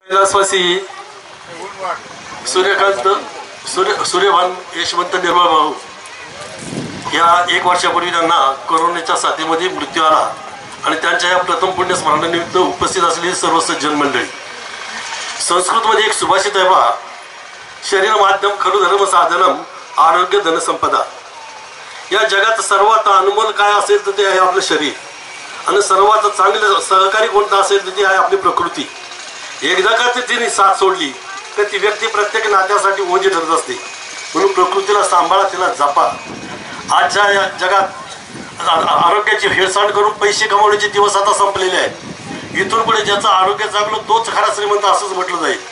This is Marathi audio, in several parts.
कैलासवासी सूर्यकांत सूर्यभान यशवंत निर्मळ भाऊ या 1 वर्षापूर्वी त्यांना कोरोनाच्या साथीमध्ये मृत्यू आला आणि त्यांच्या या प्रथम पुण्य स्मरणानिमित्त उपस्थित असलेली सर्व सज्जन मंडळी. संस्कृतमध्ये एक सुभाषित आहे बा, शरीर माध्यम खलु धर्म साधनम आरोग्य धन संपदा. या जगात सर्वात अनमोल काय असेल तर ते आहे आपलं शरीर आणि सर्वात चांगलं सहकारी कोणतं असेल तर ती आहे आपली प्रकृती. एकदा का तिने साथ सोडली तर ती व्यक्ती प्रत्येक नात्यासाठी ओझे ठरत असते. म्हणून प्रकृतीला सांभाळा, तिला जपा. आजच्या या जगात आरोग्याची हेळसांड करून पैसे कमवण्याचे दिवस आता संपलेले आहेत. इथून पुढे ज्याचं आरोग्य चांगलं तोच खरा श्रीमंत असंच म्हटलं जाईल.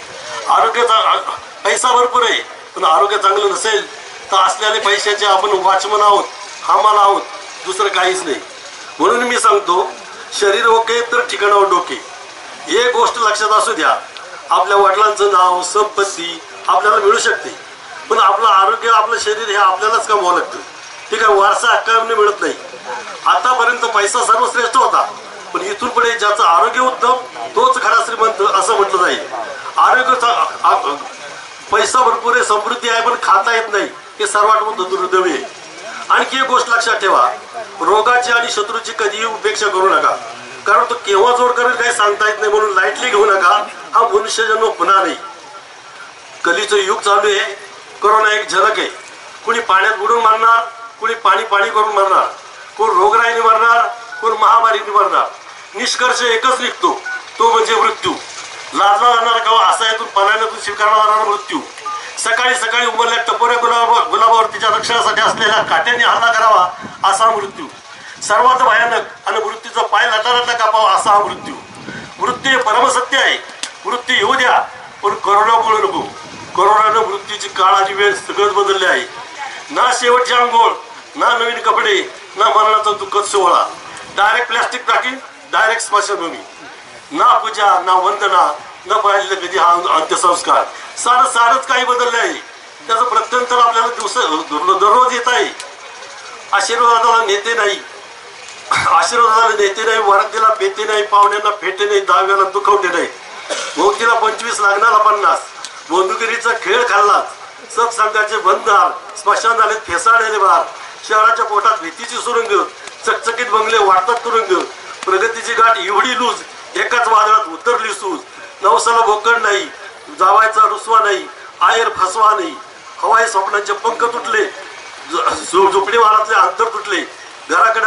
पैसा भरपूर आहे पण आरोग्य चांगलं नसेल तर असलेले पैशाचे आपण वाचमन आहोत, हमाल आहोत, दुसरं काहीच नाही. म्हणून मी सांगतो, शरीर ओके तर ठिकाणावर डोके. एक गोष्ट लक्षात असू द्या, आपल्या वडिलांचं नाव संपत्ती आपल्याला मिळू शकते पण आपलं आरोग्य आपलं शरीर हे आपल्यालाच कमवावं लागतं. ठीक आहे, वारसा हक्काने मिळत नाही. आतापर्यंत पैसा सर्वश्रेष्ठ होता पण इथून पुढे ज्याचं आरोग्य उत्तम तोच खरा श्रीमंत असं म्हटलं जाईल. आरोग्य पैसा भरपूर आहे, समृद्धी आहे पण खाता येत नाही हे सर्वात मोठं दुर्दैव आहे. आणखी एक गोष्ट लक्षात ठेवा, रोगाची आणि शत्रूची कधीही उपेक्षा करू नका, कारण तो केव्हा जोड करेल काही सांगता येत नाही. म्हणून लाईटली घेऊ नका. हा मनुष्यजन्म पुन्हा नाही. कलीचं युग चालू आहे. कोरोना एक झलक आहे. कुणी पाण्यात बुडून मारणार, कुणी पाणी करून मारणार, कोण रोगराईने मारणार, कोण महामारीने मारणार. निष्कर्ष एकच निघतो, तो म्हणजे मृत्यू. लादला जाणारा किंवा असायातून पाण्यातून स्वीकारला जाणारा मृत्यू. सकाळी सकाळी उमरल्या टपोऱ्या गुलाबावर तिच्या रक्षणासाठी असलेल्या काट्याने हल्ला करावा असा मृत्यू. सर्वात भयानक आणि मृत्यूचा पाय लटालटा कापावा असा हा मृत्यू. मृत्यू हे परमसत्य आहे. मृत्यू येऊ द्या पण करोना बोलू नको. कोरोनानं मृत्यूची काळ आणि वेळ सगळंच बदलले आहे. ना शेवटची आंघोळ, ना नवीन कपडे, ना मरणाचा दुःखद सोहळा. डायरेक्ट प्लॅस्टिक टाकी, डायरेक्ट स्मशानभूमी. ना पूजा, ना वंदना, न पाहिलं कधी हा अंत्यसंस्कार. सारंच काही बदलले आहे. त्याचं प्रत्यंतर आपल्याला दररोज येत आहे. आशीर्वादाला नेते नाही, वरातीला पेते नाही, पाहुण्यांना फेटे नाही, दहाव्याला दुखवटे नाही, भोगतीला 25 लग्नाला 50. बंदुगिरीचा खेळ खाल्ला, सत्संगाचे बंधन, स्मशान झाले फेसाळलेले बार. शहराच्या पोटात भीतीची सुरुंग, चकचकीत बंगले वाटतात तुरुंग. प्रगतीची गाठ एवढी लूज, एकाच वादळात उतरली सूज. नवसाला भोकड नाही, जावायचा रुसवा नाही, आयर फसवा नाही. हवाई स्वप्नांचे पंख तुटले, झोपडी वारातले अंतर तुटले. घराकडे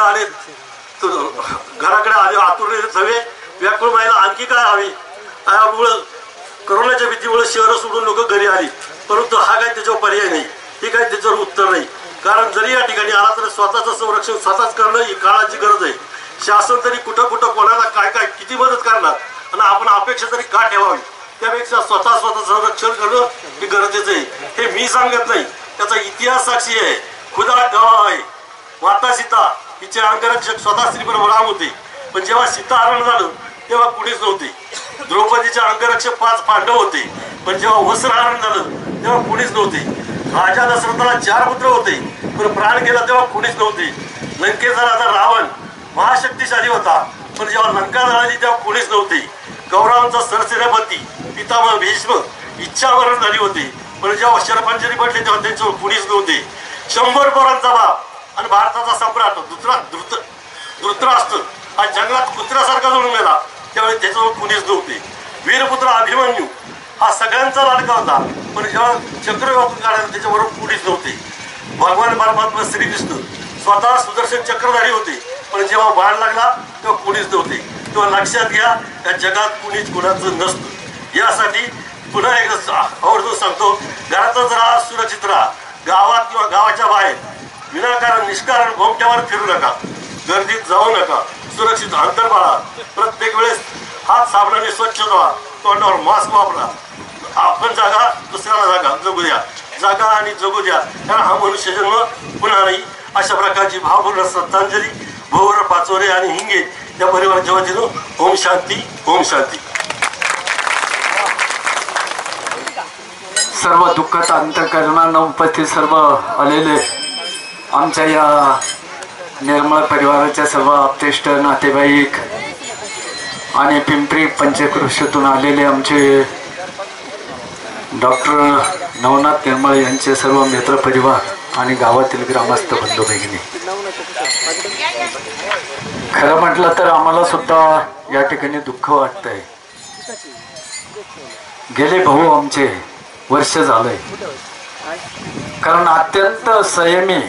आले आतुरले सवे, व्याकुळ मायला आणखी काय हवे. यामुळं करोनाच्या भीतीमुळे शहरं सोडून लोक घरी आली, परंतु हा काय त्याच्यावर पर्याय नाही, हे काय त्याच्यावर उत्तर नाही. कारण जरी या ठिकाणी आला तरी स्वतःचं संरक्षण स्वतःच करणं ही काळाची गरज आहे. शासन तरी कुठं कोणाला काय किती मदत करणार आणि आपण अपेक्षा तरी का ठेवावी, त्यापेक्षा स्वतः संरक्षण करणं हे गरजेचं आहे. हे मी सांगत नाही, त्याचा इतिहास साक्षी आहे. खुदा गवाह आहे. माता सीता हिचे अंगरक्षक स्वतः श्री राम होते, पण जेव्हा सीता हरण झालं तेव्हा कुणीच नव्हते. द्रौपदीचे अंगरक्षक 5 पांडव होते, पण जेव्हा वस्त्र हरण झालं तेव्हा कुणीच नव्हते. राजा दशरथाला 4 पुत्र होते, पण प्राण गेला तेव्हा कुणीच नव्हते. लंकेचा राजा रावण महाशक्तिशाली होता, पण जेव्हा लंका जळाली तेव्हा कुणीच नव्हते. कौरवांचा सरसेनापती पितामह भीष्म इच्छामरण झाली होती, पण जेव्हा शरपंजरी पडले तेव्हा त्यांच्यावर कुणीच नव्हते. 100 पोरांचा बाप आणि भारताचा सम्राट धृतराष्ट्र हा जंगलात कुत्र्यासारखा जळून गेला त्यावेळी त्याच्यावर कुणीच नव्हते. वीरपुत्र अभिमन्यू हा सगळ्यांचा लाडका होता, पण जेव्हा चक्रव्यूहातून काढायला त्याच्याबरोबर कुणीच नव्हते. भगवान परमात्मा श्रीकृष्ण स्वतः सुदर्शन चक्रधारी होते, पण जेव्हा बाण लागला तेव्हा कुणीच नव्हते. तेव्हा लक्षात घ्या, त्या जगात कुणीच कुणाचं नसतं. यासाठी पुन्हा एकदा आवर्जून सांगतो, घरातच राहा, सुरक्षित राहा. गावात किंवा गावाच्या बाहेर विनाकारण निष्कारण घोमट्यावर फिरू नका, गर्दीत जाऊ नका, सुरक्षित अंतर पाळा. प्रत्येक वेळेस हात साबणाने स्वच्छ धुवा, तोंडावर मास्क वापरा. आपण जागा दुसऱ्याला जगू द्या, जागा आणि जगू द्या, कारण हा मनुष्य जन्म पुन्हा नाही. अशा प्रकारची भावपूर्ण श्रद्धांजली भोवर पाचोरे आणि हिंगे या परिवाराच्या वतीनं ओम शांती, ओम शांती. सर्व दुःखात अंतःकरणानं उपस्थित सर्व आलेले आमच्या या निर्मळ परिवाराच्या सर्व आप्तेष्ट नातेवाईक आणि पिंपरी पंचक्रोशीतून आलेले आमचे डॉक्टर नवनाथ निर्मळ यांचे सर्व मित्रपरिवार आणि गावातील ग्रामस्थ बंधू भगिनी, खरं म्हटलं तर आम्हाला सुद्धा या ठिकाणी दुःख वाटतंय. गेले भाऊ आमचे वर्ष झालंय, कारण अत्यंत संयमी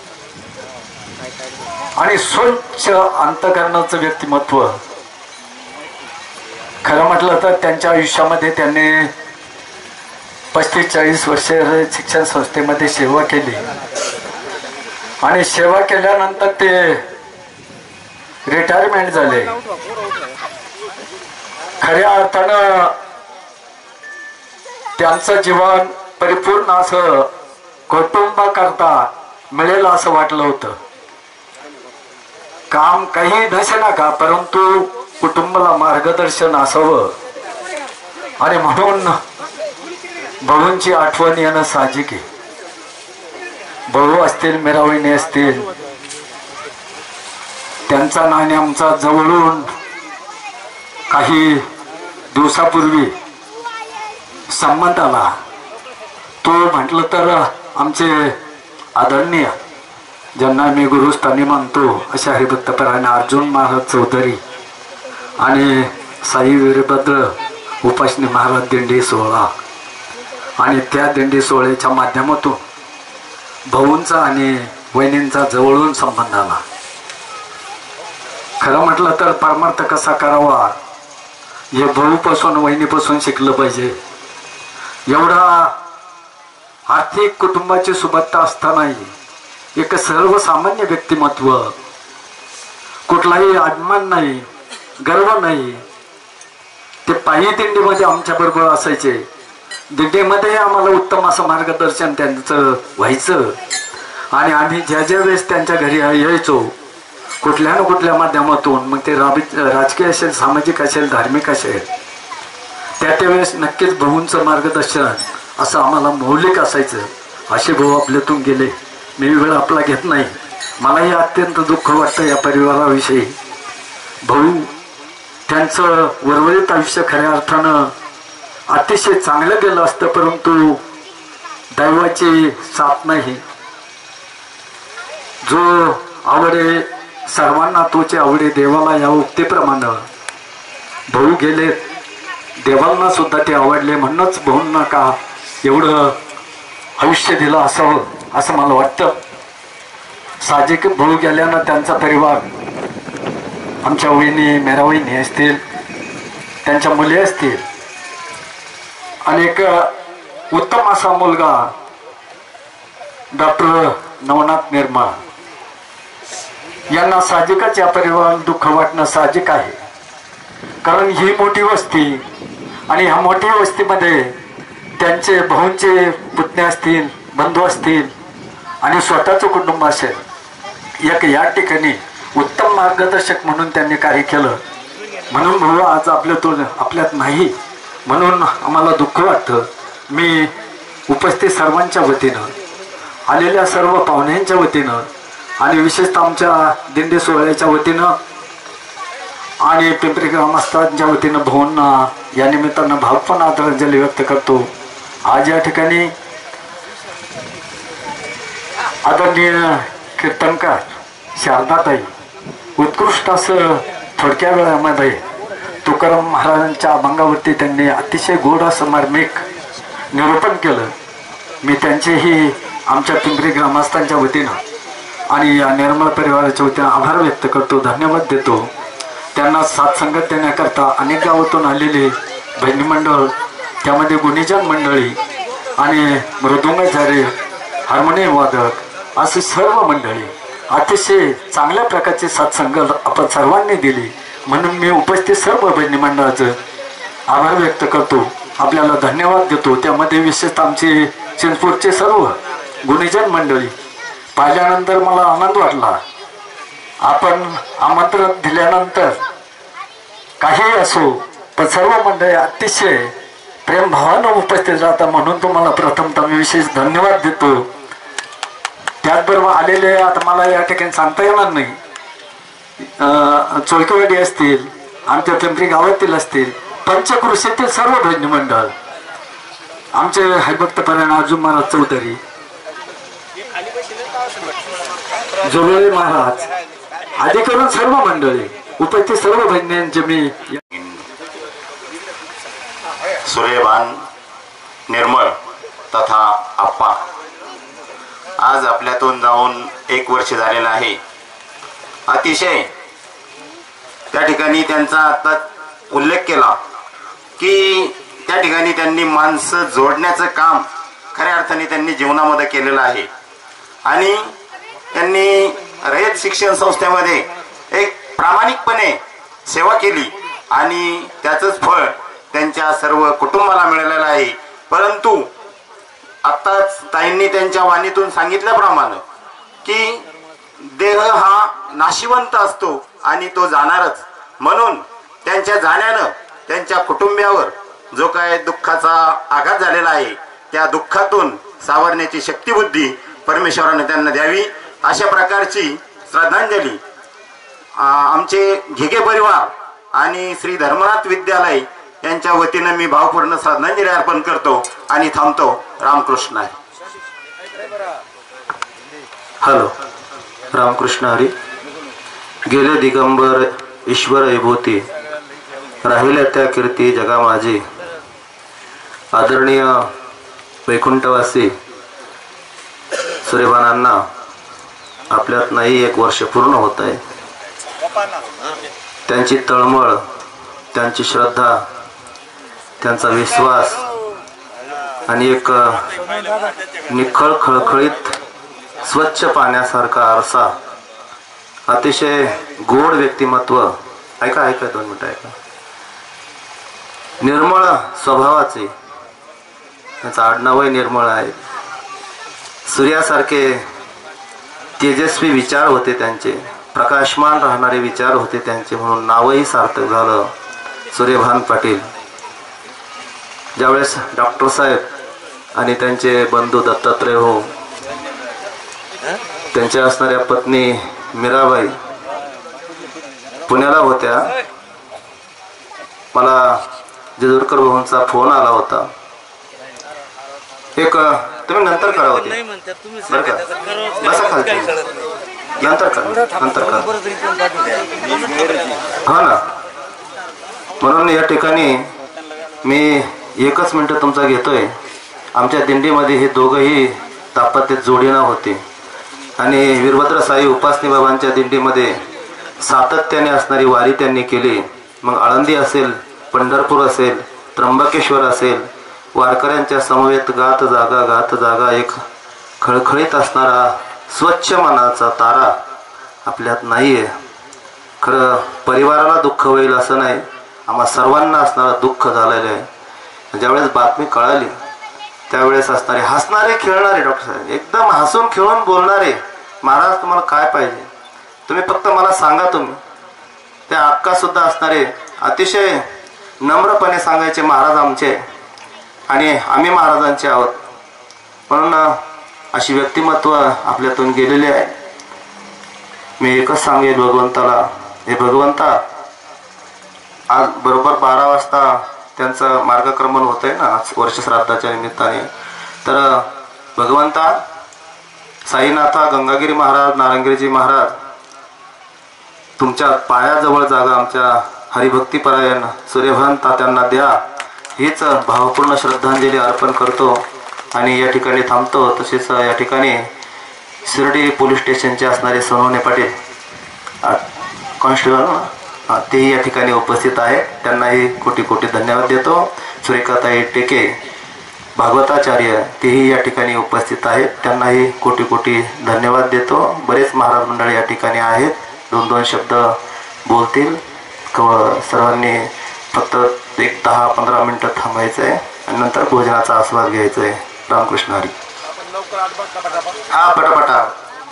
आणि स्वच्छ अंतःकरणाचं व्यक्तिमत्व. खरं म्हटलं तर त्यांच्या आयुष्यामध्ये त्यांनी 35-40 वर्ष शिक्षण संस्थेमध्ये सेवा केली आणि सेवा केल्यानंतर ते रिटायरमेंट झाले. खऱ्या अर्थानं त्यांचं जीवन परिपूर्ण असं कुटुंबाकरता मिळेल असं वाटलं होतं. काम काही नसे का, परंतु कुटुंबाला मार्गदर्शन असावं आणि म्हणून भाऊंची आठवण येणं साहजिक आहे. भाऊ असतील, मीरावहिनी असतील, त्यांचा नाणे आमचा जवळून काही दिवसापूर्वी संबंध आला. तो म्हटलं तर आमचे आदरणीय, ज्यांना मी गुरुस्थानी मानतो अशा हरिभक्तपरायण अर्जुन महाराज चौधरी आणि साई वीरभद्र उपासनी महाराज दिंडी सोहळा, आणि त्या दिंडी सोहळ्याच्या माध्यमातून भाऊंचा आणि वहिनींचा जवळून संबंध आला. खरं म्हटलं तर परमार्थ कसा करावा हे भाऊपासून वहिनीपासून शिकलं पाहिजे. एवढा आर्थिक कुटुंबाची सुबत्ता असतानाही एक सर्वसामान्य व्यक्तिमत्व, कुठलाही अभिमान नाही, गर्व नाही. ते पायी दिंडीमध्ये आमच्या बरोबर असायचे. दिंडीमध्ये आम्हाला उत्तम असं मार्गदर्शन त्यांचं व्हायचं आणि आम्ही ज्या ज्या वेळेस त्यांच्या घरी यायचो कुठल्या ना कुठल्या माध्यमातून, मग ते राजकीय असेल, सामाजिक असेल, धार्मिक असेल, त्या वेळेस नक्कीच भाऊंचं मार्गदर्शन असं आम्हाला मौलिक असायचं. असे भाऊ आपल्यातून गेले. मी वेळ आपला घेत नाही. मलाही अत्यंत दुःख वाटतं या परिवाराविषयी. भाऊ त्यांचं उर्वरित आयुष्य खऱ्या अर्थानं अतिशय चांगलं गेलं असतं, परंतु दैवाची साथ नाही. जो आवडे सर्वांना तोचे आवडे देवाला या उक्तीप्रमाणे भाऊ गेले. देवांना सुद्धा ते आवडले, म्हणूनच भाऊंना का एवढं आयुष्य दिलं असावं असं मला वाटतं. साहजिक भाऊ गेल्यानं त्यांचा परिवार, आमच्या वहिनी, मेरावहिनी असतील, त्यांच्या मुली असतील, आणि एक उत्तम असा मुलगा डॉक्टर नवनाथ निर्मळ यांना साहजिकच या परिवाराला दुःख वाटणं साहजिक आहे. कारण ही मोठी वस्ती आणि ह्या मोठ्या वस्तीमध्ये त्यांचे भाऊंचे पुतणे असतील, बंधू असतील आणि स्वतःचं कुटुंब असेल. एक या ठिकाणी उत्तम मार्गदर्शक म्हणून त्यांनी कार्य केलं. म्हणून भाऊ आज आपल्यात नाही, म्हणून आम्हाला दुःख वाटतं. मी उपस्थित सर्वांच्या वतीनं, आलेल्या सर्व पाहुण्यांच्या वतीनं आणि विशेषतः आमच्या दिंडी सोहळ्याच्या वतीनं आणि पिंपरी ग्रामस्थांच्या वतीनं भाऊंना या निमित्तानं भावपूर्ण आदरांजली व्यक्त करतो. आज या ठिकाणी आदरणीय कीर्तनकार शारदाताई उत्कृष्ट असं थोडक्या वेळामध्ये तुकाराम महाराजांच्या अभंगावरती त्यांनी अतिशय गोड असं मार्मिक निरूपण केलं. मी त्यांचेही आमच्या पिंपरी ग्रामस्थांच्या वतीनं आणि या निर्मळ परिवाराच्या वतीनं आभार व्यक्त करतो, धन्यवाद देतो. त्यांना साथ संगत देण्याकरता अनेक गावातून आलेले बहिणी मंडळ, त्यामध्ये गुणीजन मंडळी आणि मृदुंगाचार्य, हार्मोनियम वादक असे सर्व मंडळी अतिशय चांगल्या प्रकारची साथ संगत आपण सर्वांनी दिली. म्हणून मी उपस्थित सर्व बहिणी मंडळाचं आभार व्यक्त करतो, आपल्याला धन्यवाद देतो. त्यामध्ये विशेषतः आमचे चिंचपूरचे सर्व गुणीजन मंडळी पाहिल्यानंतर मला आनंद वाटला. आपण आमंत्रण दिल्यानंतर काही असो, पण सर्व मंडळी अतिशय प्रेमभावानं उपस्थित राहतात, म्हणून तुम्हाला प्रथमतः मी विशेष धन्यवाद देतो. त्याचबरोबर आलेले, आता मला या ठिकाणी सांगता येणार नाही, चोळकेवाडी असतील, आमच्या पिंपरी गावातील असतील, पंचक्रोशीतील सर्व भजनी मंडळ आमचे हरिभक्तपरायण अर्जुन महाराज चौधरी, जोडळे महाराज आदी करून सर्व मंडळी उपस्थित सर्व बहिणींचे मी सूर्यभान निर्मळ तथा आप्पा आज आपल्यातून जाऊन 1 वर्ष झालेलं आहे. अतिशय त्या ठिकाणी त्यांचा आता उल्लेख केला की त्या ठिकाणी त्यांनी माणसं जोडण्याचं काम खऱ्या अर्थाने त्यांनी जीवनामध्ये केलेलं आहे आणि त्यांनी रयत शिक्षण संस्थेमध्ये एक प्रामाणिकपणे सेवा केली आणि त्याचंच फळ त्यांच्या सर्व कुटुंबाला मिळालेलं आहे. परंतु आत्ताच ताईंनी त्यांच्या वाणीतून सांगितल्याप्रमाणे की देह हा नाशिवंत असतो आणि तो जाणारच, म्हणून त्यांच्या जाण्यानं त्यांच्या कुटुंबियावर जो काय दुःखाचा आघात झालेला आहे त्या दुःखातून सावरण्याची शक्तिबुद्धी परमेश्वराने त्यांना द्यावी अशा प्रकारची श्रद्धांजली आमचे घेगे परिवार आणि श्री धर्मनाथ विद्यालय यांच्या वतीनं मी भावपूर्ण श्रद्धांजली अर्पण करतो आणि थांबतो. रामकृष्ण हरी. हॅलो, रामकृष्ण हरी. गेले दिगंबर ईश्वर विभूती, राहिल्या त्या कीर्ती जगा माझी. आदरणीय वैकुंठवासी सूर्यभानांना आपल्यात नाही 1 वर्ष पूर्ण होत आहे. त्यांची तळमळ, त्यांची श्रद्धा, त्यांचा विश्वास आणि एक निखळ खळखळीत स्वच्छ पाण्यासारखा आरसा, अतिशय गोड व्यक्तिमत्व. ऐका 2 मिनिटं ऐका. निर्मळ स्वभावाचे, त्यांचं आडनावही निर्मळ आहे. सूर्यासारखे तेजस्वी विचार होते त्यांचे, प्रकाशमान राहणारे विचार होते त्यांचे, म्हणून नावही सार्थक झालं सूर्यभान पाटील. ज्यावेळेस डॉक्टर साहेब आणि त्यांचे बंधू दत्तात्रय हो, त्यांच्या असणाऱ्या पत्नी मीराबाई पुण्याला होत्या, मला जेजुरकर भाऊंचा फोन आला होता. एक तुम्ही नंतर करा होते बरं का, बसा खालती, नंतर करा हा ना. म्हणून या ठिकाणी मी 1च मिनिट तुमचा घेतोय. आमच्या दिंडीमध्ये हे दोघंही दाम्पत्य जोडीनं होते आणि वीरभद्र साई उपासनी बाबांच्या दिंडीमध्ये सातत्याने असणारी वारी त्यांनी केली. मग आळंदी असेल, पंढरपूर असेल, त्र्यंबकेश्वर असेल, वारकऱ्यांच्या समवेत गात जागा एक खळखळीत असणारा स्वच्छ मनाचा तारा आपल्यात नाही आहे. खरं परिवाराला दुःख होईल असं नाही, आम्हा सर्वांना असणारं दुःख झालेलं आहे. ज्यावेळेस बातमी कळाली त्यावेळेस असणारे हसणारे खेळणारे डॉक्टर साहेब, एकदम हसून खेळून बोलणारे, महाराज तुम्हाला काय पाहिजे तुम्ही फक्त मला सांगा. तुम्ही त्या अक्का सुद्धा असणारे अतिशय नम्रपणे सांगायचे महाराज आमचे आणि आम्ही महाराजांचे आहोत. म्हणून अशी व्यक्तिमत्व आपल्यातून गेलेले आहे. मी एकच सांगेल भगवंताला, हे भगवंता आज बरोबर 12 वाजता त्यांचं मार्गक्रमण होत आहे ना वर्षश्राद्धाच्या निमित्ताने. तर भगवंता साईनाथा गंगागिरी महाराज, नारंगीजी महाराज, तुमच्या पायाजवळ जागा आमच्या हरिभक्तीपरायण सूर्यभान तात्यांना द्या, हीच भावपूर्ण श्रद्धांजली अर्पण करतो आणि या ठिकाणी थांबतो. तसेच या ठिकाणी शिर्डी पोलीस स्टेशनचे असणारे सोनवणे पाटील कॉन्स्टेबल तेही या ठिकाणी उपस्थित आहेत, त्यांनाही कोटी कोटी धन्यवाद देतो. सुरेखाताई टेके भागवताचार्य तेही या ठिकाणी उपस्थित आहेत, त्यांनाही कोटी कोटी धन्यवाद देतो. बरेच महाराज मंडळी या ठिकाणी आहेत, 2-2 शब्द बोलतील. सर्वांनी फक्त 10-15 मिनिटं थांबायचं आहे आणि नंतर भोजनाचा आस्वाद घ्यायचा आहे. रामकृष्ण हरी. हा पटापटा.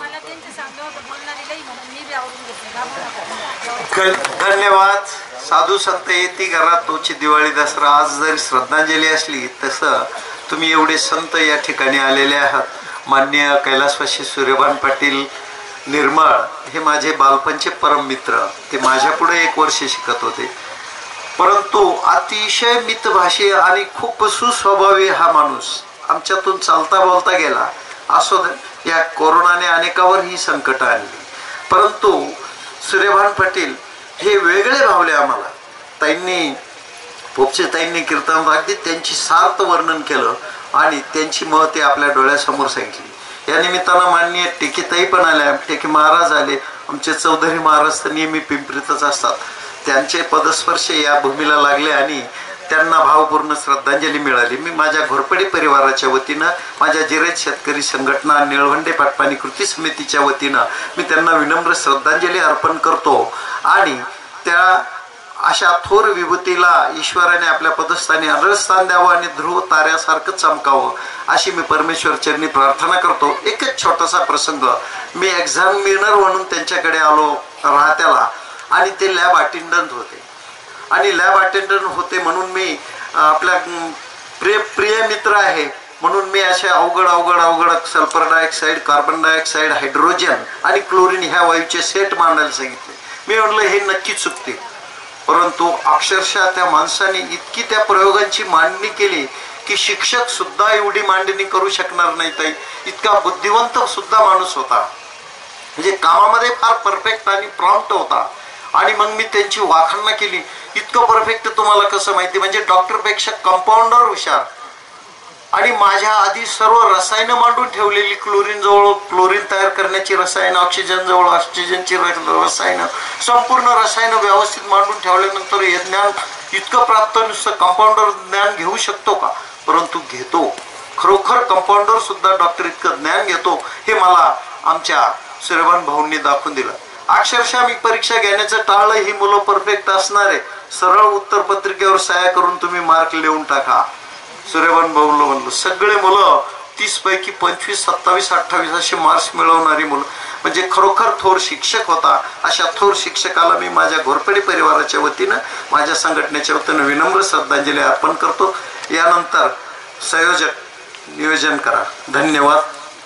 धन्यवाद. साधू संत येती घरात तोची दिवाळी दसरा. आज जरी श्रद्धांजली असली तसं तुम्ही एवढे संत या ठिकाणी आलेले आहात. माननीय कैलासवासी सूर्यभान पाटील निर्मळ हे माझे बालपणचे परम मित्र, ते माझ्या पुढे 1 वर्ष शिकत होते. परंतु अतिशय मितभाषी आणि खूप सुस्वभावी हा माणूस आमच्यातून चालता बोलता गेला. असो दे, या कोरोनाने अनेकावर ही संकट आणली, परंतु सूर्यभान पाटील हे वेगळे भावले आम्हाला. ताईंनी कीर्तन अगदी त्यांची सार्थ वर्णन केलं आणि त्यांची महती आपल्या डोळ्यासमोर सांगितली. या निमित्तानं माननीय टेकीताई पण आल्या, टेकी महाराज आले, आमचे चौधरी महाराज तर नेहमी पिंपरीतच असतात. त्यांचे पदस्पर्श या भूमीला लागले आणि त्यांना भावपूर्ण श्रद्धांजली मिळाली. मी माझ्या घोरपडे परिवाराच्या वतीनं, माझ्या जिरत शेतकरी संघटना निळवंडे पाटपाणी कृती समितीच्या वतीनं मी त्यांना विनम्र श्रद्धांजली अर्पण करतो. आणि त्या अशा थोर विभूतीला ईश्वराने आपल्या पदस्थानी अग्रस्थान द्यावं आणि ध्रुव ताऱ्यासारखं चमकावं अशी मी परमेश्वर चरणी प्रार्थना करतो. एकच छोटासा प्रसंग, मी एक्झामिनर म्हणून त्यांच्याकडे आलो राहत्याला आणि ते लॅब अटेंडंट होते. आणि लॅब अटेंडंट होते म्हणून मी आपल्या प्रिय मित्र आहे म्हणून मी असे अवघड sulphur dioxide, carbon dioxide, hydrogen आणि क्लोरीन ह्या वायूचे सेट मांडायला सांगितले. मी म्हटलं हे नक्की चुकते, परंतु अक्षरशः त्या माणसाने इतकी त्या प्रयोगांची मांडणी केली की शिक्षक सुद्धा एवढी मांडणी करू शकणार नाही. ताई इतका बुद्धिवंत सुद्धा माणूस होता, म्हणजे कामामध्ये फार परफेक्ट आणि प्रॉम्प्ट होता. आणि मग मी त्यांची वाखाणना केली, इतकं परफेक्ट तुम्हाला कसं माहिती, म्हणजे डॉक्टरपेक्षा कंपाऊंडर हुशार. आणि माझ्या आधी सर्व रसायनं मांडून ठेवलेली, क्लोरीन जवळ क्लोरीन तयार करण्याची रसायनं, ऑक्सिजन जवळ ऑक्सिजनची रसायनं, संपूर्ण रसायनं व्यवस्थित मांडून ठेवल्यानंतर हे ज्ञान इतकं प्राप्त नुसतं कंपाऊंडर ज्ञान घेऊ शकतो का, परंतु घेतो. खरोखर कंपाऊंडर सुद्धा डॉक्टर इतकं ज्ञान घेतो हे मला आमच्या सूर्यभान भाऊंनी दाखवून दिलं. अक्षरशः मी परीक्षा घेण्याचं टाळलं, ही मुलं परफेक्ट असणार आहे, सरळ उत्तरपत्रिकेवर सह्या करून तुम्ही मार्क लिहून टाका. सूर्यभान भाऊला म्हणलं, सगळे मुलं 30 पैकी 25, 27, 28 असे मार्क्स मिळवणारी मुलं, म्हणजे खरोखर थोर शिक्षक होता. अशा थोर शिक्षकाला मी माझ्या घोरपडे परिवाराच्या वतीनं, माझ्या संघटनेच्या वतीनं विनम्र श्रद्धांजली अर्पण करतो. यानंतर संयोजक नियोजन करा. धन्यवाद.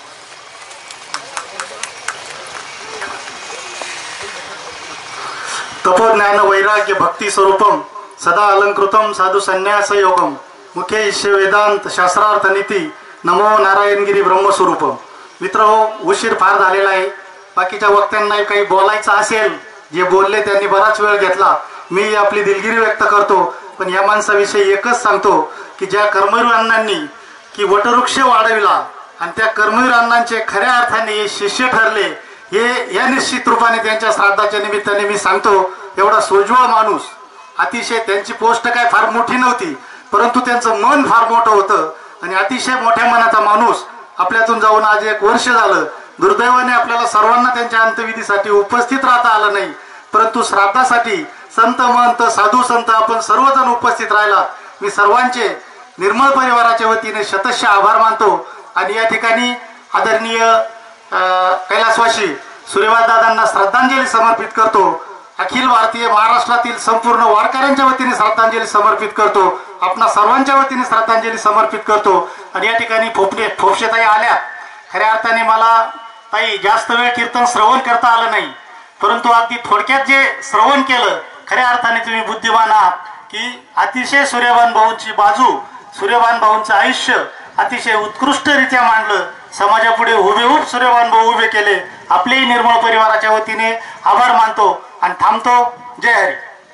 तपोज्ञान वैराग्य भक्ती स्वरूपम सदा अलंकृतम साधु संन्यास योगम मुख्य ईश्य वेदांत शास्त्रार्थ नीती नमो नारायणगिरी ब्रह्मस्वरूपम. मित्र हो, उशीर फार झालेला आहे. बाकीच्या वक्त्यांना काही बोलायचं असेल, जे बोलले त्यांनी बराच वेळ घेतला, मी आपली दिलगिरी व्यक्त करतो. पण या माणसाविषयी एकच सांगतो की ज्या कर्मवीर अण्णांनी की वटवृक्ष वाढविला आणि त्या कर्मवीर अण्णांचे खऱ्या अर्थाने शिष्य ठरले, हे या निश्चित रूपाने त्यांच्या श्राद्धाच्या निमित्ताने मी सांगतो. एवढा सोज्वळ माणूस, अतिशय त्यांची पोस्ट काय फार मोठी नव्हती, परंतु त्यांचं मन फार मोठं होतं आणि अतिशय मोठ्या मनाचा माणूस आपल्यातून जाऊन आज 1 वर्ष झालं. दुर्दैवाने आपल्याला सर्वांना त्यांच्या अंत्यविधीसाठी उपस्थित राहता आलं नाही, परंतु श्राद्धासाठी संत महंत साधू संत आपण सर्वजण उपस्थित राहिला. मी सर्वांचे निर्मळ परिवाराच्या वतीने शतशः आभार मानतो. आणि या ठिकाणी आदरणीय कैलासवासी सूर्यभान दादांना श्रद्धांजली समर्पित करतो. अखिल भारतीय महाराष्ट्रातील संपूर्ण वारकऱ्यांच्या वतीने श्रद्धांजली समर्पित करतो. आपणा सर्वांच्या वतीने श्रद्धांजली समर्पित करतो. आणि या ठिकाणी फोपशेताई आल्या. खऱ्या अर्थाने मला ताई जास्त वेळ कीर्तन श्रवण करता आलं नाही, परंतु अगदी थोडक्यात जे श्रवण केलं, खऱ्या अर्थाने तुम्ही बुद्धिमान आहात की अतिशय सूर्यभान भाऊंची बाजू, सूर्यभान भाऊंचं आयुष्य अतिशय उत्कृष्टरित्या मांडलं. समाजापुढे हुबेहूब सूर्यभान भाऊ उभे केले. आपलेही निर्मळ परिवाराच्या वतीने आभार मानतो आणि थांबतो. जय हरी.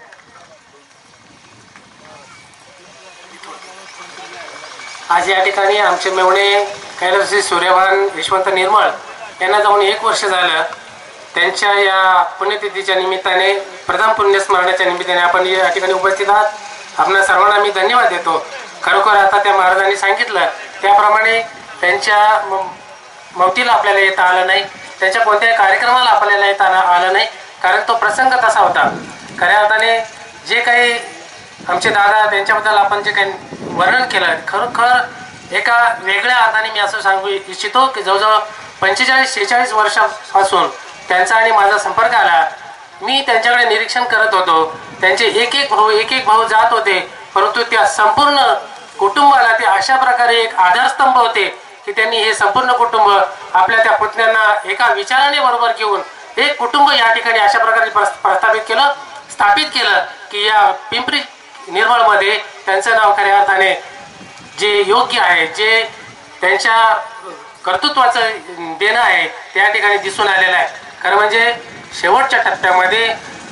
आज या ठिकाणी आमचे मेवणे कैलासवासी सूर्यभान यशवंत निर्मळ यांना जाऊन 1 वर्ष झालं. त्यांच्या या पुण्यतिथीच्या निमित्ताने, प्रथम पुण्यस्मरणाच्या निमित्ताने आपण या ठिकाणी उपस्थित आहात. आपल्या सर्वांना मी धन्यवाद देतो. खरोखर आता त्या महाराजांनी सांगितलं त्याप्रमाणे त्यांच्या मौतीला आपल्याला येता आलं नाही, त्यांच्या कोणत्याही कार्यक्रमाला आपल्याला येता आलं नाही, कारण तो प्रसंग तसा होता. खऱ्या अर्थाने जे काही आमचे दादा त्यांच्याबद्दल आपण जे काही वर्णन केलं, खरोखर एका वेगळ्या अर्थाने मी असं सांगू इच्छितो की जवळजवळ 45-46 वर्षापासून त्यांचा आणि माझा संपर्क आला. मी त्यांच्याकडे निरीक्षण करत होतो. त्यांचे एक एक भाऊ जात होते, परंतु त्या संपूर्ण कुटुंबाला ते अशा प्रकारे एक आधारस्तंभ होते की त्यांनी हे संपूर्ण कुटुंब आपल्या त्या पुतण्यांना एका विचाराने बरोबर घेऊन एक कुटुंब या ठिकाणी अशा प्रकारे स्थापित केलं की या पिंपरी निर्मळमध्ये त्यांचं नाव खऱ्या अर्थाने जे योग्य आहे, जे त्यांच्या कर्तृत्वाचं देणं आहे त्या ठिकाणी दिसून आलेलं आहे. खरं म्हणजे शेवटच्या टप्प्यामध्ये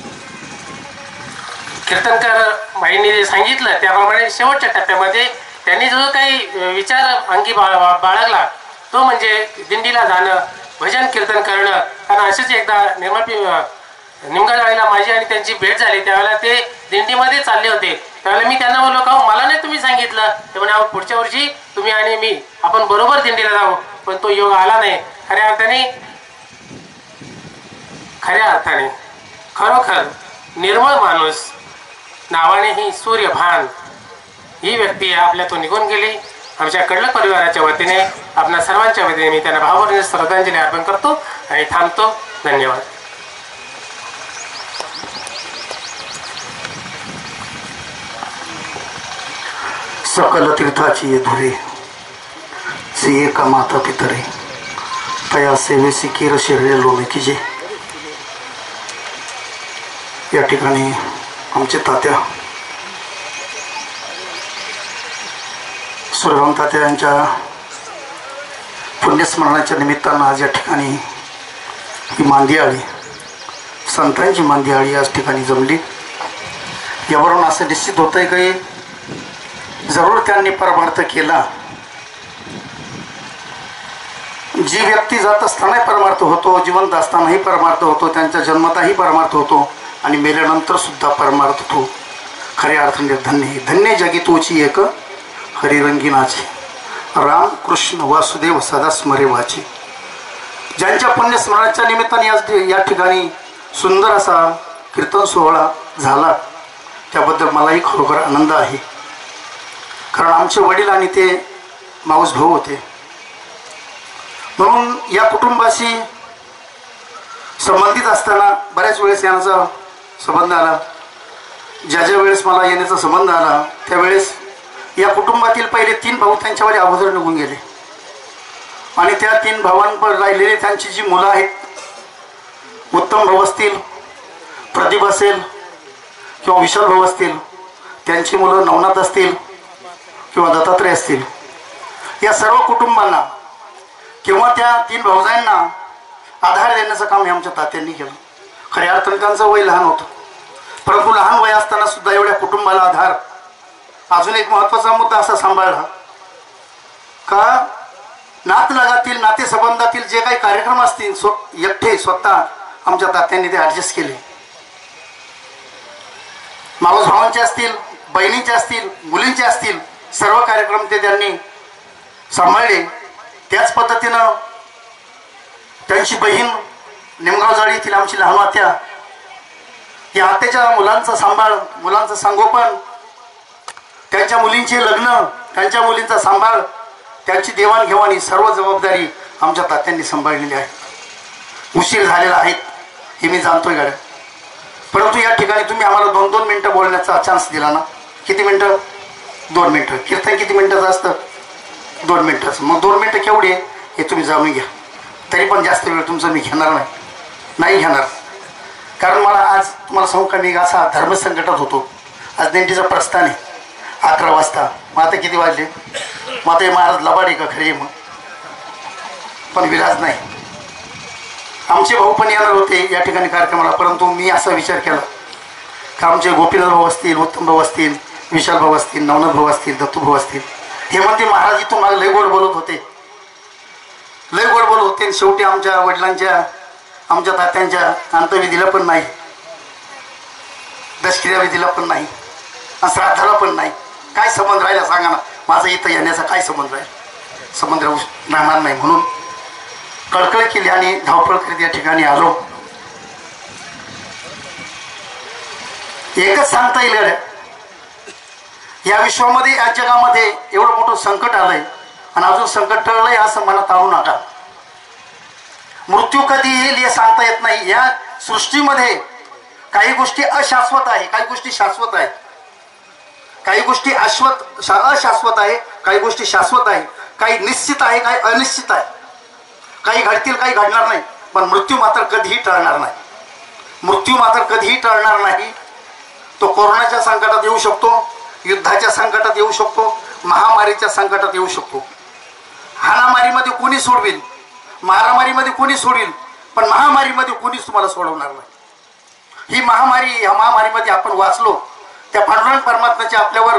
कीर्तनकार बाईंनी जे सांगितलं त्याप्रमाणे शेवटच्या टप्प्यामध्ये त्यांनी जो काही विचार अंगी बाळगला तो म्हणजे दिंडीला जाणं, भजन कीर्तन करणं. कारण असेच एकदा निमगाजवाडीला माझी आणि त्यांची भेट झाली. त्यावेळेला ते दिंडीमध्ये चालले होते. त्यावेळेला मी त्यांना बोललो का मला नाही तुम्ही सांगितलं. ते म्हणे पुढच्या वर्षी तुम्ही आणि मी आपण बरोबर दिंडीला जाऊ. पण तो योग आला नाही. खऱ्या अर्थाने खरोखर निर्मळ माणूस नावाने ही सूर्यभान ही व्यक्ती आपल्यातून निघून गेली. आमच्या कडलक परिवाराच्या वतीने आपल्या सर्वांच्या वतीने मी त्यांना भावपूर्ण श्रद्धांजली अर्पण करतो आणि थांबतो. धन्यवाद. सकल तीर्थाची धुरे से एका माता पितरे तया सेवेसी किर शिरले लोणे की जे. या ठिकाणी आमचे तात्या सूर्यभान तात्या यांच्या पुण्यस्मरणाच्या निमित्तानं आज या ठिकाणी ही मांदियाळी, संतांची मांदियाळी आज ठिकाणी जमली. यावरून असं निश्चित होतंय की जरूर त्यांनी परमार्थ केला. जी व्यक्ती जात असतानाही परमार्थ होतो, जिवंत असतानाही परमार्थ होतो, त्यांच्या जन्मताही परमार्थ होतो आणि मेल्यानंतर सुद्धा परमार्थ होतो. खऱ्या अर्थाने धन्य धन्य जगी तोची एक हरिरंगीनाची राम कृष्ण वासुदेव सदा स्मरे वाची. ज्यांच्या पुण्यस्मरणाच्या निमित्ताने आज या ठिकाणी सुंदर असा कीर्तन सोहळा झाला त्याबद्दल मलाही खरोखर आनंद आहे. कारण आमचे वडील आणि ते माऊस भाऊ होते. म्हणून या कुटुंबाशी संबंधित असताना बऱ्याच वेळेस यांचा संबंध आला. ज्या वेळेस मला येण्याचा संबंध आला त्यावेळेस या कुटुंबातील पहिले 3 भाऊ त्यांच्यावर अगोदर निघून गेले आणि त्या 3 भावांवर राहिलेले त्यांची जी मुलं आहेत, उत्तम भाऊ असतील, प्रदीप असेल किंवा विशाल भाऊ असतील, त्यांची मुलं नवनाथ असतील किंवा दत्तात्रय असतील, या सर्व कुटुंबांना किंवा त्या 3 भाऊजांना आधार देण्याचं काम हे आमच्या तात्यांनी केलं. खऱ्या अर्थाने त्यांचं वय लहान होतं, परंतु लहान वय असताना सुद्धा एवढ्या कुटुंबाला आधार. अजून एक महत्त्वाचा मुद्दा असा सांभाळला का नातलगातील नातेसंबंधातील जे काही कार्यक्रम असतील एकटे स्वतः आमच्या तात्यांनी ते ॲडजस्ट केले. मावस भावांचे असतील, बहिणींचे असतील, मुलींचे असतील, सर्व कार्यक्रम ते त्यांनी सांभाळले. त्याच पद्धतीनं त्यांची बहीण निमगावजाळी येथील आमची लहान आत्या, या आत्याच्या मुलांचा सांभाळ, मुलांचं संगोपन, त्यांच्या मुलींचे लग्न, त्यांच्या मुलींचा सांभाळ, त्यांची देवाणघेवाण ही सर्व जबाबदारी आमच्या तात्यांनी सांभाळलेली आहे. उशीर झालेला आहे हे मी जाणतोय गाड्या, परंतु या ठिकाणी तुम्ही आम्हाला 2-2 मिनटं बोलण्याचा चान्स दिला ना. किती मिनटं? 2 मिनटं. कीर्तन किती मिनटाचं असतं? 2 मिनटाचं. मग 2 मिनटं केवढे हे तुम्ही जाणून घ्या. तरी पण जास्त वेळ तुमचं मी घेणार नाही घेणार. कारण मला आज तुम्हाला सांगू का, मी असा धर्मसंकटात होतो. आज दिंडीचं प्रस्थान आहे 11 वाजता. मग आता किती वाजले? मग आता हे महाराज लबाड का खरे? मग पण विलाज नाही. आमचे भाऊ पण येणार होते या ठिकाणी कार्यक्रमाला, परंतु मी असा विचार केला का आमचे गोपीनाथ भाऊ असतील, उत्तम भाऊ असतील, विशाल भाऊ असतील, नवनाथ भाऊ असतील, दत्तू भाऊ असतील, हे म्हणते महाराज इथून मला लय गोड बोलत होते, लय गोड बोलत होते. शेवटी आमच्या वडिलांच्या, आमच्या तात्यांच्या अंतविधीला पण नाही, दशक्रिया विधीला पण नाही, श्राद्धाला पण नाही. काय संबंध राहिला सांगा ना? माझा इथं येण्याचा काय संबंध राहील? संबंध राहणार नाही. म्हणून कळकळ केली आणि धावपळ करीत या ठिकाणी आलो. एकच सांगता येईल गड्या, या विश्वामध्ये, या जगामध्ये एवढं मोठं संकट आलंय आणि अजून संकट टळलंय असं मनात आणू नका. मृत्यू कधी येईल हे सांगता येत नाही. या सृष्टीमध्ये काही गोष्टी अशाश्वत आहे, काही गोष्टी शाश्वत आहे, काही गोष्टी अशाश्वत आहे, काही गोष्टी शाश्वत आहे, काही निश्चित आहे, काही अनिश्चित आहे. काही घडतील, काही घडणार नाही, पण मृत्यू मात्र कधीही टळणार नाही. मृत्यू मात्र कधीही टळणार नाही. तो कोरोनाच्या संकटात येऊ शकतो, युद्धाच्या संकटात येऊ शकतो, महामारीच्या संकटात येऊ शकतो. हाणामारीमध्ये कोणी सोडवेल, मारामारीमध्ये कोणी सोडवेल, पण महामारीमध्ये कोणीच तुम्हाला सोडवणार नाही. ही महामारी, या महामारीमध्ये आपण वाचलो, त्या पांडुरंग परमात्म्याची आपल्यावर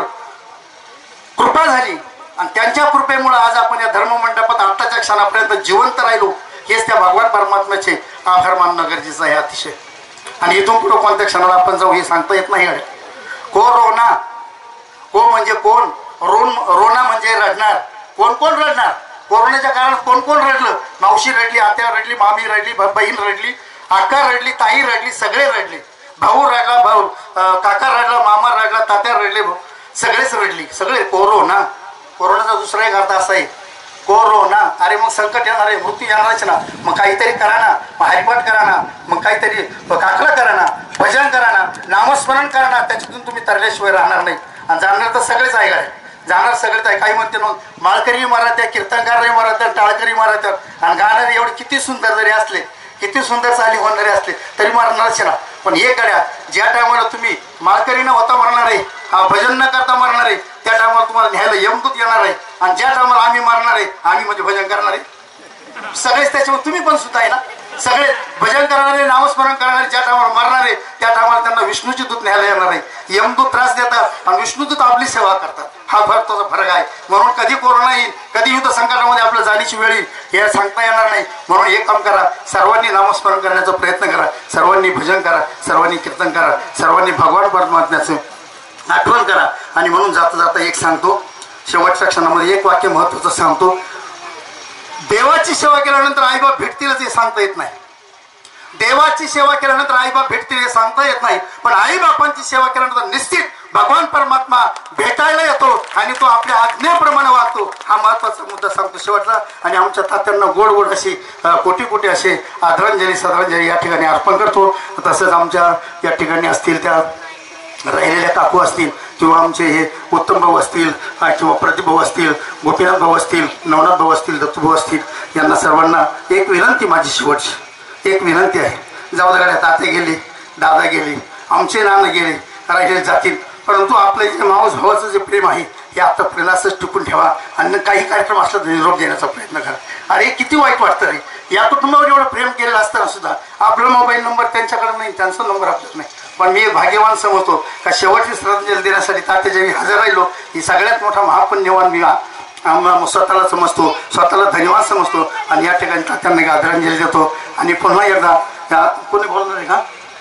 कृपा झाली आणि त्यांच्या कृपेमुळे आज आपण या धर्ममंडपात आत्ताच्या क्षणापर्यंत जिवंत राहिलो. हेच त्या भगवान परमात्म्याचे आभार मानणं गरजेचं आहे अतिशय. आणि इथून पुढे कोणत्या क्षणाला आपण जाऊ हे सांगता येत नाही. कोरोना, को म्हणजे कोण, रोना म्हणजे रडणार. कोण कोण रडणार? कोरोनाच्या काळात कोण कोण रडलं? मावशी रडली, आत्या रडली, मामी रडली, बहीण रडली, आका रडली, ताई रडली, सगळे रडले. भाऊ रडला, भाऊ काका रडला, मामा रडला, तात्या रडले, सगळेच रडली, सगळे. कोरोना, कोरोनाचा दुसरा एक अर्थ असा आहे कोरोना. अरे मग संकट येणार आहे, मृत्यू येणारच ना, मग काहीतरी करा ना, मग हरिपाठ करा ना, मग काहीतरी काकडा करा ना, भजन करा ना, नामस्मरण करा ना. त्याच्यातून तुम्ही तरल्याशिवाय राहणार नाही. आणि जाणार तर सगळेच आहे, काय जाणार सगळेच आहे. काही म्हणते मग माळकरी मराठ्या, कीर्तनकार मराठ्या, टाळकरी मराठ्या, आणि गाणारे एवढे किती सुंदर जरी असले, किती सुंदर चाली होणारे असले तरी मरणारच ना. पण हे गड्या, ज्या टायमाला तुम्ही माळकरी न होता मरणार आहे, हा भजन न करता मरणार आहे, त्या टायमाला तुम्हाला न्यायला यमदूत येणार आहे. आणि ज्या टायमाला आम्ही मरणार आहे, आम्ही म्हणजे भजन करणार आहे, सगळेच त्याच्यावर तुम्ही पण सुद्धा आहे ना. सगळे भजन करणारे, नामस्मरण करणारे ज्या टायमाला मरणार आहे, त्या टायमाला त्यांना विष्णूची दूत न्यायला येणार आहे. यमदूत त्रास देतात आणि विष्णुदूत आपली सेवा करतात. हा भारताचा फरक आहे. म्हणून कधी कोरोना येईल, कधी युद्ध संकटामध्ये आपल्याला जाण्याची वेळ येईल हे सांगता येणार नाही. म्हणून एक काम करा, सर्वांनी नामस्मरण करण्याचा प्रयत्न करा, सर्वांनी भजन करा, सर्वांनी कीर्तन करा, सर्वांनी भगवान परमात्म्याचं आठवण करा. आणि म्हणून जाता जाता एक सांगतो, शेवटच्या क्षणामध्ये एक वाक्य महत्वाचं सांगतो. देवाची सेवा केल्यानंतर आईबाप भेटतीलच हे सांगता येत नाही. देवाची सेवा केल्यानंतर आईबाप भेटतील हे सांगता येत नाही. पण आईबापांची सेवा केल्यानंतर निश्चित भगवान परमात्मा भेटायला येतो आणि तो आपल्या आज्ञेप्रमाणे वागतो. हा महत्वाचा मुद्दा सांगतो शेवटचा. आणि आमच्या तात्यांना गोड गोड अशी कोटी कोटी असे आदरांजली श्रद्धांजली या ठिकाणी अर्पण करतो. तसंच आमच्या या ठिकाणी असतील त्या राहिलेल्या काकू असतील, किंवा आमचे हे उत्तम भाऊ असतील, किंवा प्रतिभ भाऊ असतील, गोपीनाथ भाऊ असतील, नवनाथ भाऊ असतील, दत्तू भाऊ असतील, यांना सर्वांना एक विनंती, माझी शेवटची एक विनंती आहे. जाऊ दे, ताते गेले, दादा गेले, आमचे नाना गेले, राहिले जातील, परंतु आपलं जे मावस भावाचं जे प्रेम आहे हे आता प्रेमासच टिकून ठेवा. आणि काही कार्यक्रम असला तर निरोप देण्याचा प्रयत्न करा. अरे किती वाईट वाटतं रे, या कुटुंबावर एवढं प्रेम केलेलं असताना सुद्धा आपला मोबाईल नंबर त्यांच्याकडे नाही, त्यांचा नंबर आपल्याला नाही. पण मी एक भाग्यवान समजतो का शेवटची श्रद्धांजली देण्यासाठी तात्याच्या मी हजर राहिलो. ही सगळ्यात मोठा महापुण्यवान मी स्वतःला समजतो, स्वतःला धन्यवाद समजतो. आणि या ठिकाणी तात्यांना आदरांजली देतो. आणि पुन्हा एकदा कोणी बोलणार आहे का,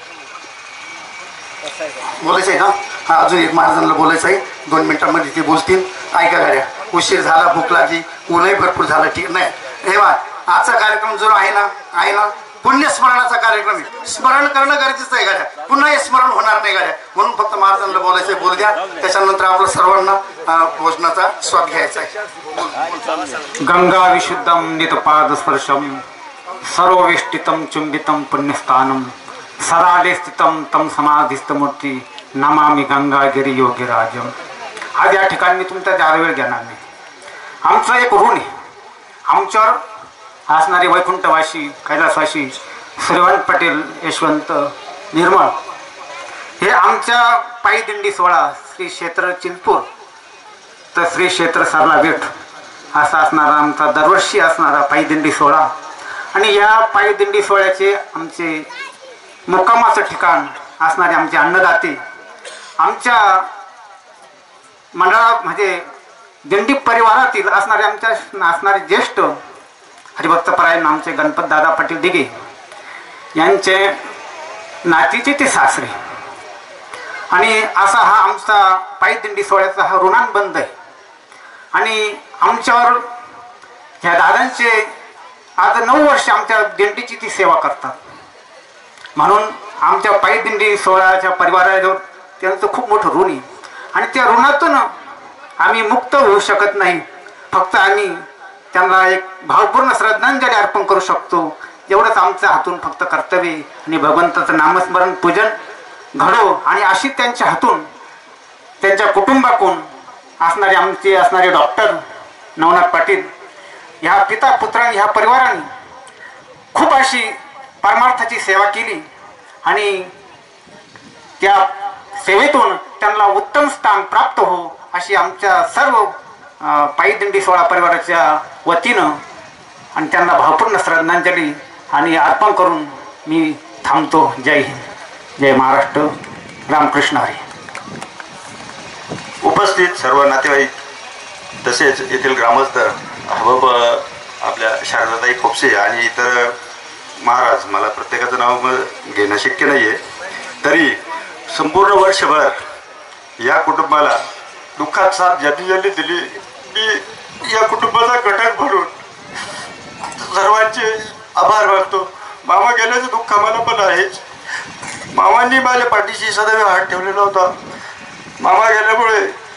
बोलायचं आहे का? हा, अजून एक महाराजांना बोलायचं आहे, 2 मिनिटांमध्ये ते बोलतील. ऐका गाड्या, उशीर झाला, भूक लागली, ऊनही भरपूर झालं, ठीक नाही. हे बा, आजचा कार्यक्रम जो आहे ना पुण्यस्मरणाचा कार्यक्रम आहे. स्मरण करणं गरजेचं आहे गाड्या, पुन्हा हे स्मरण होणार नाही गाड्या. म्हणून फक्त महाराजांना बोलायचं आहे, बोल द्या. त्याच्यानंतर आपल्या सर्वांना भोजनाचा स्वाद घ्यायचा आहे. गंगा विशुद्धम नितपाद स्पर्शम सर्ववेष्टितम चुंबितम पुण्यस्थानम सराले स्थितम तम समाधिस्तमूर्ती नमामि गंगागिरी योगीराजम. आज या ठिकाणी मी तुमचा जादा वेळ घेणार नाही. आमचं एक ऋण आहे, आमच्यावर असणारे वैकुंठवासी, कैलासवासी सूर्यवंत पाटील यशवंत निर्मळ हे आमच्या पायी दिंडी सोहळा श्री क्षेत्र चिंतपूर तर श्री क्षेत्र सरला बेट असा असणारा आमचा दरवर्षी असणारा पायी दिंडी सोहळा. आणि या पायी दिंडी सोहळ्याचे आमचे मुक्कामाचं ठिकाण असणारे आमचे अन्नदाते, आमच्या मंडळा म्हणजे दिंडी परिवारातील असणारे ज्येष्ठ हरिभक्तपरायण आमचे गणपत दादा पाटील दिघे यांचे नातीचे ते सासरे. आणि असा हा आमचा पायी दिंडी सोहळ्याचा हा ऋणानुबंध आहे. आणि आमच्यावर ह्या दादांचे आज 9 वर्ष आमच्या दिंडीची ती सेवा करतात. म्हणून आमच्या पायी दिंडी सोहळ्याच्या परिवाराजवळ त्यांचं खूप मोठं ऋण आहे. आणि त्या ऋणातून आम्ही मुक्त होऊ शकत नाही. फक्त आम्ही त्यांना एक भावपूर्ण श्रद्धांजली अर्पण करू शकतो, एवढंच आमच्या हातून फक्त कर्तव्य. आणि भगवंताचं नामस्मरण पूजन घडो. आणि अशी त्यांच्या हातून त्यांच्या कुटुंबाकडून असणारे डॉक्टर नवनाथ पाटील ह्या पिता पुत्रांनी ह्या परिवाराने खूप अशी परमार्थाची सेवा केली. आणि त्या सेवेतून त्यांना उत्तम स्थान प्राप्त हो अशी आमच्या सर्व पायी दिंडी सोहळा परिवाराच्या वतीनं आणि त्यांना भावपूर्ण श्रद्धांजली आणि अर्पण करून मी थांबतो. जय हिंद, जय महाराष्ट्र, रामकृष्ण हरी. उपस्थित सर्व नातेवाईक तसेच येथील ग्रामस्थ हबब आपल्या शारदाताई खोपसे आणि इतर महाराज, मला प्रत्येकाचं नाव घेणं शक्य नाही आहे, तरी संपूर्ण वर्षभर या कुटुंबाला दुःखात साथ ज्यांनी दिली, मी या कुटुंबाचा घटक म्हणून सर्वांचे आभार मानतो. मामा गेल्याचं दुःख आम्हाला पण आहेच. मामांनी माझ्या पाठीशी सदैव हात ठेवलेला होता. मामा गेल्यामुळे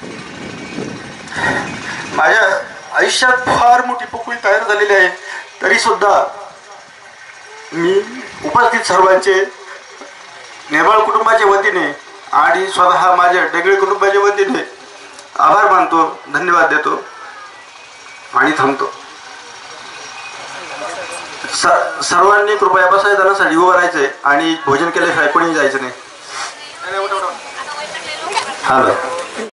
माझ्या आयुष्यात फार मोठी पोकळी तयार झालेली आहे. तरी सुद्धा मी उपस्थित सर्वांचे निर्मळ कुटुंबाच्या वतीने आणि स्वतः माझ्या डेगळे कुटुंबाच्या वतीने आभार मानतो, धन्यवाद देतो आणि थांबतो. सर्वांनी कृपया बसायला जाण्यासाठी उभं राहायचंय आणि भोजन केल्याशिवाय कोणी जायचं नाही. हॅलो.